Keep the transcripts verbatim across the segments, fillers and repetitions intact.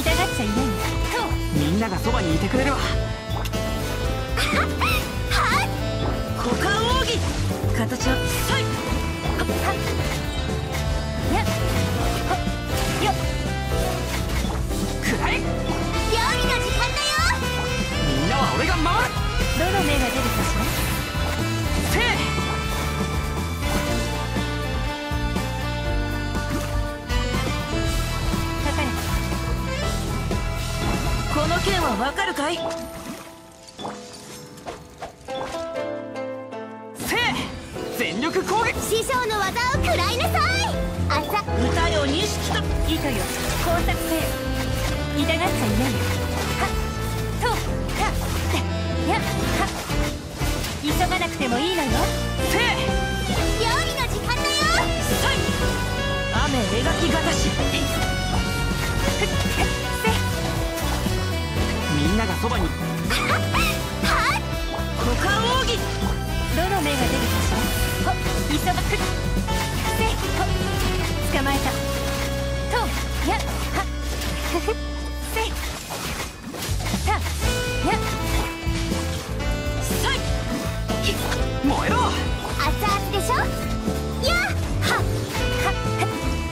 痛がっちゃいないよ。 みんながそばにいてくれるわ。 股間奥義、形はさい。はっはっやっはっよっくらえ。 料理の時間だよ。 みんなは俺が守る。 どの目が出るかしら。 せい。 かかれ。この剣はわかるかい。 全力攻撃。 師匠の技を食らいなさい。あざ歌よ錦と糸よ工作せよ。痛がっちゃいないよ。はっとはっやっはっ急がなくてもいいのよ。 せい。 料理の時間だよ。 さい。雨描きがたし。 ふっせみんながそばに。 はっはっ股間奥義、どの目が出るかしら。ほっ急がくっせほっ捕まえたとやっはっふふせたやっさい。燃えろ。 熱々でしょ。やっはっはっ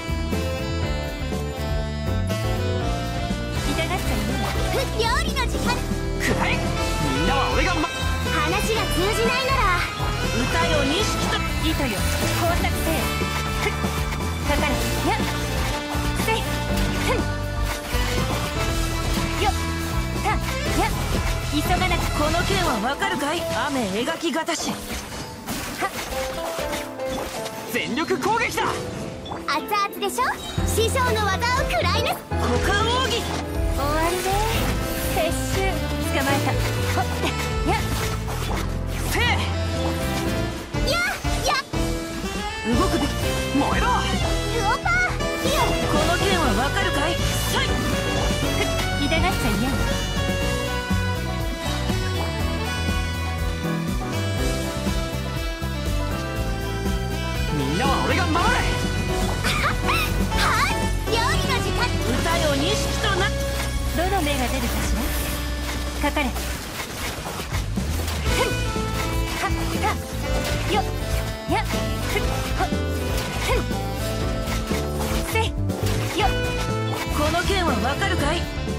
痛がっちゃいない。料理の時間。 くらえ。みんなは俺がま。 話が通じないなら歌よ錦と糸よ工作せよ。ふっかかれやっせいふんよったやっ急がなく。この剣はわかるかい。雨描きがたし。はっ全力攻撃だ。 熱々でしょ。師匠の技を食らいなす。股間奥義、終わりで撤収。捕まえたほっやっせい。 やや動くべき。燃えろ。 ウオパーよ。この剣はわかるかい。 さい。 ふっ痛がっちゃいない。 みんなは俺が守れ。 はっ料理の時間。歌よ錦とな。どの目が出るかしら。かかれ。ふんはったよやっふっほっふんせよ。この剣はわかるかい。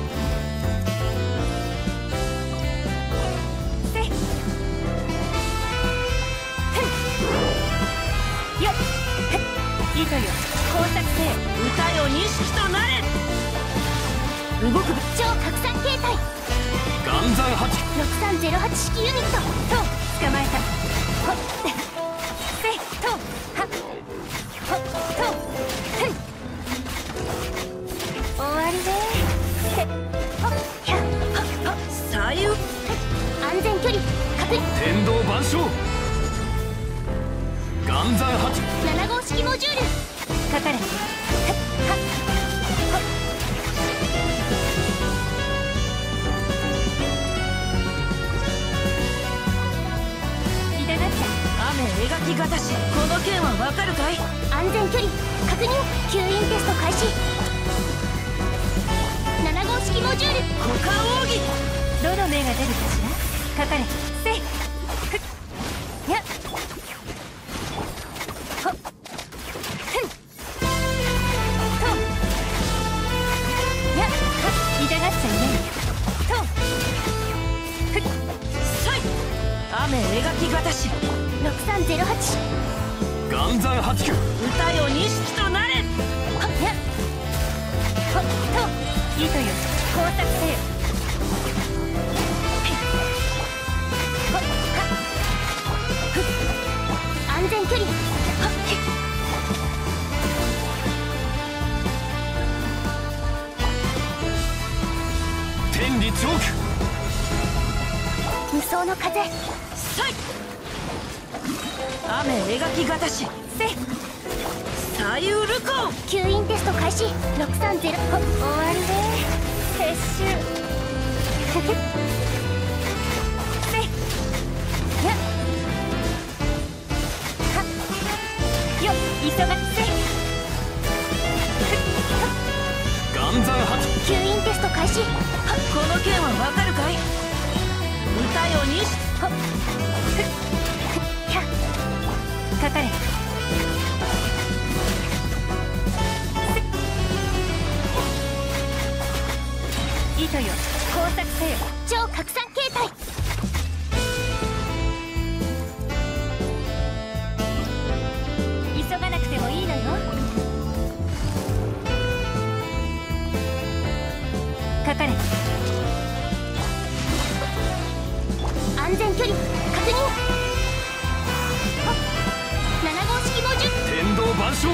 せふんよっふっ糸よ工作せよ。歌よ錦となれ。動く超拡散形態。 岩山八。 ろくさんゼロはち式ユニットと捕まえたほっせとはっほっとふん終わりでせほっひゃはっはっ左右。安全距離確認。 天道万象。岩山八。 なな号式モジュールかかれ。はっはっほっ雨描きがたし。この剣はわかるかい。安全距離確認。吸引テスト開始。なな号式モジュール股間奥義、どの目が出るかしら。かかれせいふっやっほっふんとやっはっ痛がっちゃいないとふっさい。雨描きがたし。ろくさんゼロはち。 岩山八九。 歌よ錦となれ。はっやっほっと糸よ工作せよ。ほっはっふっ安全距離はっひっ天理チョーク。 無双の風さい。雨描きがたしせ左右ルコン。吸引テスト開始。ろくさんゼロほ終わりで撤収せやはっよ急がせ岩岩山発吸引テスト開始。はこの剣はわかるかい。歌よにしはっふっひゃっかかれ。糸よ工作せよ。超拡散形態。急がなくてもいいのよ。かかれ。安全距離確認。なな号式猛獣天道万象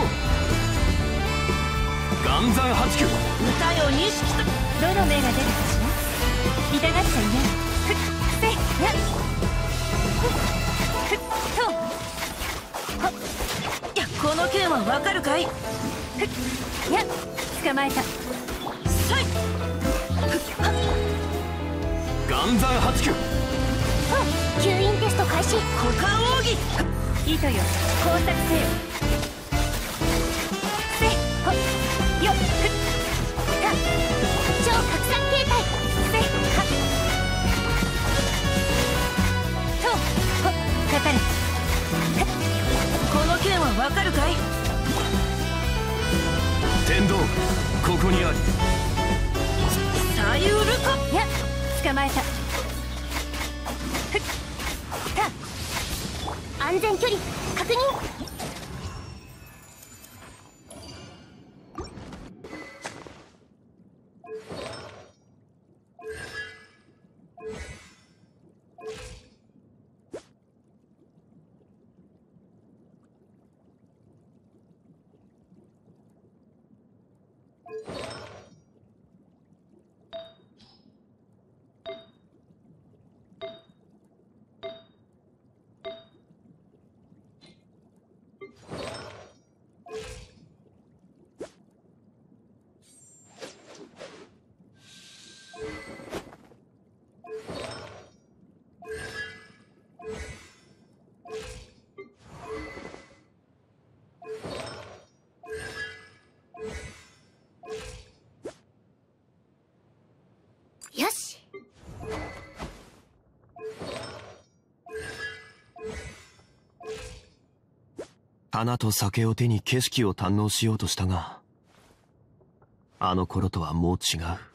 岩山八九歌よにしきと。どの目が出るかしら。痛がっちゃいない。ふっせやっふっふっとはっ。いやこの剣はわかるかい。ふっやっ捕まえた。さいふっはっ岩山八九吸引テスト開始。股間奥義糸よ工作せよ。せほっよっふった超拡散形態。せはっとほっかかれ。この剣はわかるかい。 天道ここにあり。 左右ルコや捕まえた。安全距離確認。よし。 花と酒を手に景色を堪能しようとしたが、あの頃とはもう違う。